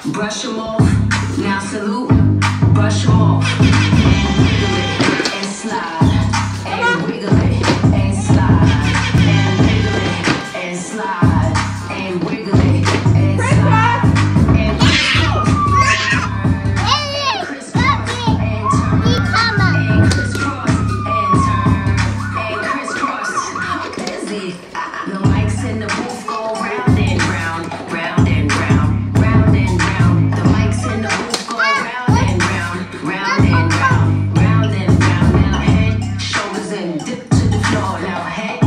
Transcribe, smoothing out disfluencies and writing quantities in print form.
Brush them off. Now salute. Brush them off. And wiggle it and slide. And wiggle it and slide. And wiggle it and slide. And wiggle it and slide. And crisscross. And crisscross and turn. And crisscross and turn. And crisscross. Busy. The mics in the booth go round and round, round and round, round and round. The mics in the booth go round and round, round and round, round and round. Now head, shoulders, and dip to the floor. Now head,